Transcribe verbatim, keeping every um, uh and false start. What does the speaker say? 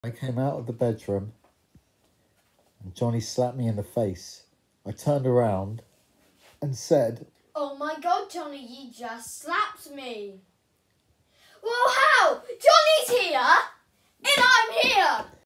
I came out of the bedroom and Jonny slapped me in the face. I turned around and said, "Oh my God, Jonny, you just slapped me."